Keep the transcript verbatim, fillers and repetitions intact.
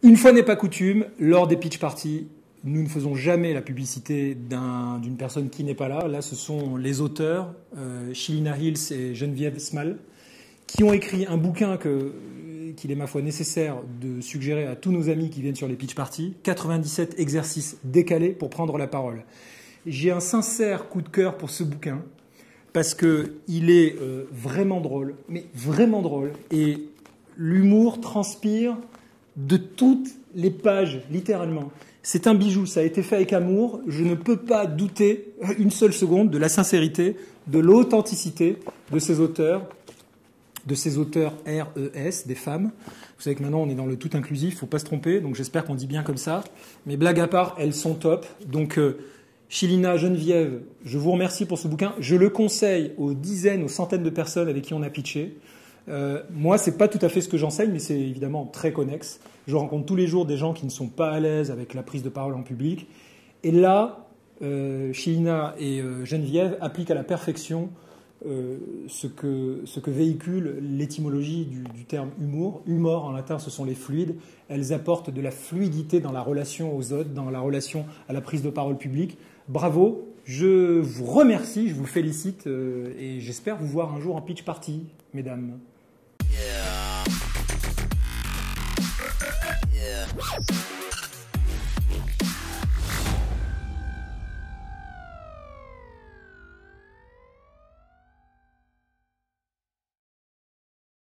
Une fois n'est pas coutume, lors des pitch parties, nous ne faisons jamais la publicité d'un, d'une personne qui n'est pas là. Là, ce sont les auteurs, euh, Shilina Hills et Geneviève Small, qui ont écrit un bouquin que, qu'il est ma foi nécessaire de suggérer à tous nos amis qui viennent sur les pitch parties. quatre-vingt-dix-sept exercices décalés pour prendre la parole. J'ai un sincère coup de cœur pour ce bouquin parce qu'il est euh, vraiment drôle, mais vraiment drôle. Et l'humour transpire de toutes les pages, littéralement. C'est un bijou, ça a été fait avec amour. Je ne peux pas douter une seule seconde de la sincérité, de l'authenticité de ces auteurs, de ces auteurs R E S, des femmes. Vous savez que maintenant on est dans le tout inclusif, il ne faut pas se tromper, donc j'espère qu'on dit bien comme ça. Mais blague à part, elles sont top. Donc euh, Shilina, Geneviève, je vous remercie pour ce bouquin. Je le conseille aux dizaines, aux centaines de personnes avec qui on a pitché. Euh, moi, c'est pas tout à fait ce que j'enseigne, mais c'est évidemment très connexe. Je rencontre tous les jours des gens qui ne sont pas à l'aise avec la prise de parole en public. Et là, euh, Shilina et euh, Geneviève appliquent à la perfection euh, ce, que, ce que véhicule l'étymologie du, du terme humour. Humor, en latin, ce sont les fluides. Elles apportent de la fluidité dans la relation aux autres, dans la relation à la prise de parole publique. Bravo, je vous remercie, je vous félicite euh, et j'espère vous voir un jour en pitch party, mesdames. Yeah. Yeah.